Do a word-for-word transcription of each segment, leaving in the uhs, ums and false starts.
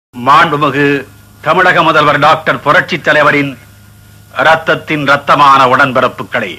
மாண்புமிகு தமிழக முதல்வர் டாக்டர் புரட்சி தலைவரின் ரத்தத்தின் ரத்தமான உடன்பிறப்புகளை,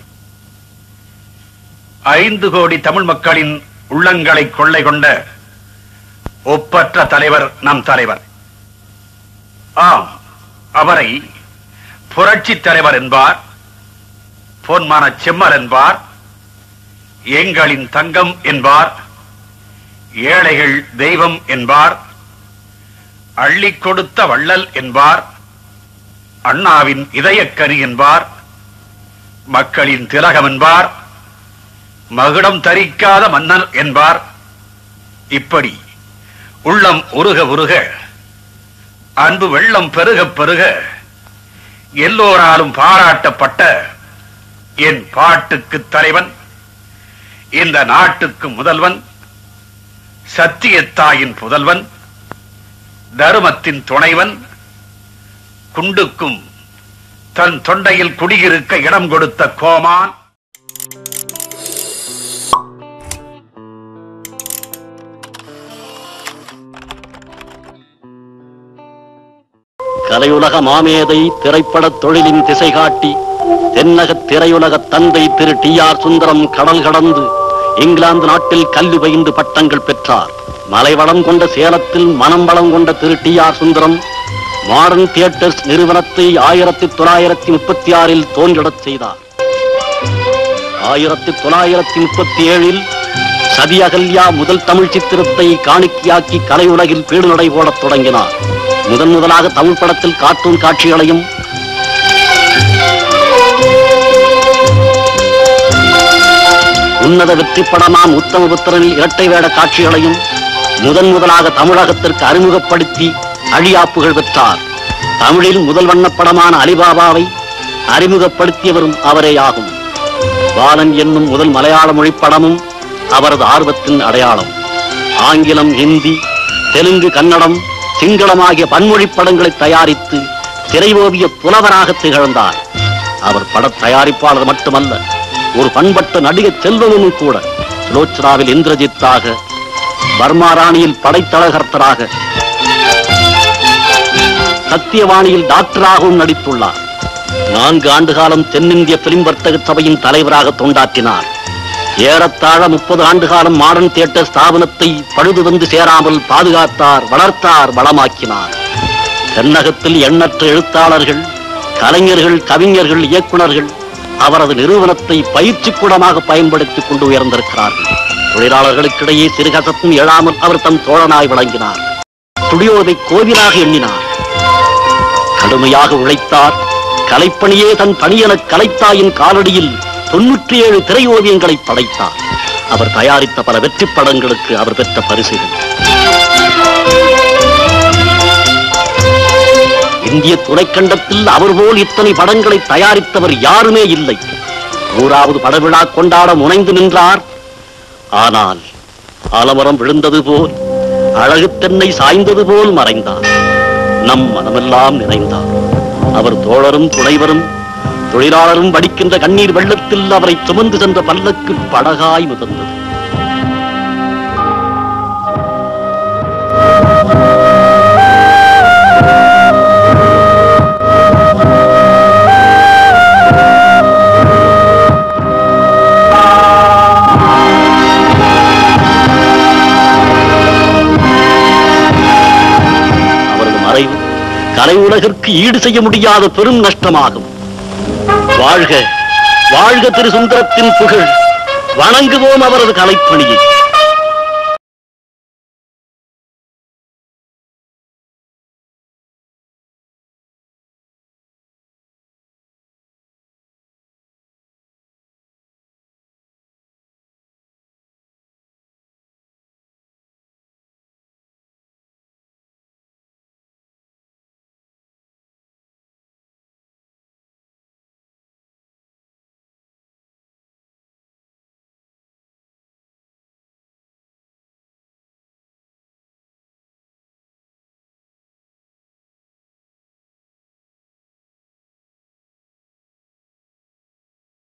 ஐந்து கோடி தமிழ் மக்களின் உள்ளங்களை கொள்ளை கொண்ட ஒப்பற்ற தலைவர் நம் தலைவர். ஆம், அவரை புரட்சி தலைவர் என்பார், பொன்மான செம்மல் என்பார், எங்களின் தங்கம் என்பார், ஏழைகள் தெய்வம் என்பார், அள்ளி கொடுத்த வள்ளல் என்பார், அண்ணாவின் இதயக்கனி என்பார், மக்களின் திலகம் என்பார், மகுடம் தரிக்காத மன்னர் என்பார். இப்படி உள்ளம் உருக உருக, அன்பு வெள்ளம் பெருக பெருக, எல்லோராலும் பாராட்டப்பட்ட என் பாட்டுக்கு தலைவன், இந்த நாட்டுக்கு முதல்வன், சத்தியத்தாயின் புதல்வன், தருமத்தின் துணைவன், குண்டுக்கும் தன் தொண்டையில் குடியிருக்க இடம் கொடுத்த கோமான், கலையுலக மாமேதை திரைப்பட தொழிலின் திசை காட்டி தென்னக திரையுலக தந்தை திரு டி ஆர் சுந்தரம் கடல் கடந்து இங்கிலாந்து நாட்டில் கல்வி பயின்று பட்டங்கள் பெற்றார். மலைவளம் கொண்ட சேலத்தில் மனம் வளம் கொண்ட திரு T R Sundaram Modern Theatres நிறுவனத்தை ஆயிரத்தி தொள்ளாயிரத்தி முப்பத்தி ஆறில் தோன்றிடச் செய்தார். ஆயிரத்தி தொள்ளாயிரத்தி முப்பத்தி ஏழில் சதியகல்யா முதல் தமிழ் சித்திரத்தை காணிக்கையாக்கி கலையுலகில் பீடுநடை போடத் தொடங்கினார். முதன் முதலாக தமிழ் படத்தில் கார்ட்டூன் காட்சிகளையும் உன்னத வெற்றி படமாம் உத்தமபுத்திரனில் இரட்டை வேட காட்சிகளையும் முதன் முதலாக தமிழகத்திற்கு அறிமுகப்படுத்தி அழியாப்புகள் பெற்றார். தமிழில் முதல் வண்ணப்படமான அலிபாபாவை அறிமுகப்படுத்தியவரும் அவரேயாகும். பாலன் என்னும் முதல் மலையாள மொழி படமும் அவரது ஆர்வத்தின் அடையாளம். ஆங்கிலம், ஹிந்தி, தெலுங்கு, கன்னடம், சிங்களம் ஆகிய பன்மொழி படங்களை தயாரித்து திரையோவிய புலவராக திகழ்ந்தார். அவர் பட தயாரிப்பாளர் மட்டுமல்ல, ஒரு பண்பட்ட நடிகை செல்வமும் கூட. சுலோச்சனாவில் இந்திரஜித்தாக, பர்மா ராணியில் படைத்தளகர்த்தராக, சத்தியவாணியில் டாக்டராகவும் நடித்துள்ளார். நான்கு ஆண்டு காலம் தென்னிந்திய பிலிம் வர்த்தக சபையின் தலைவராக தொண்டாற்றினார். ஏறத்தாழ முப்பது ஆண்டு காலம் மாடர்ன் தியேட்டர் ஸ்தாபனத்தை பழுது வந்து சேராமல் பாதுகாத்தார், வளர்த்தார், வளமாக்கினார். தென்னகத்தில் எண்ணற்ற எழுத்தாளர்கள், கலைஞர்கள், கவிஞர்கள், இயக்குநர்கள் அவரது நிறுவனத்தை பயிற்சி கூடமாக பயன்படுத்திக் கொண்டு உயர்ந்திருக்கிறார்கள். தொழிலாளர்களுக்கிடையே சிறுகசப்பும் எழாமல் அவர் தம் தோழனாய் விளங்கினார். ஸ்டுடியோவை கோவிலாக எண்ணினார். கடுமையாக உழைத்தார். கலைப்பணியே தன் பணியென கலைத்தாயின் காலடியில் தொன்னூற்றி ஏழு திரையோவியங்களை படைத்தார். அவர் தயாரித்த பல வெற்றி படங்களுக்கு அவர் பெற்ற பரிசுகள். இந்திய துணைக்கண்டத்தில் அவர் போல் இத்தனை படங்களை தயாரித்தவர் யாருமே இல்லை. நூறாவது படவிழா கொண்டாட முனைந்து நின்றார். ஆனால் ஆலமரம் விழுந்தது போல், அழகு தென்னை சாய்ந்தது போல் மறைந்தார். நம் மனமெல்லாம் நிறைந்தார். அவர் தோழரும் துணைவரும் தொழிலாளரும் வடிக்கின்ற கண்ணீர் வெள்ளத்தில் அவரை சுமந்து சென்ற பல்லக்கு படகாய் முதந்தது. அவரது மறைவு கலை உலகிற்கு ஈடு செய்ய முடியாத பெரும் நஷ்டமாகும். வாழ்க வாழ்க திரு சுந்தரத்தின் புகழ். வணங்குவோம் அவரது கலைப்பணியை.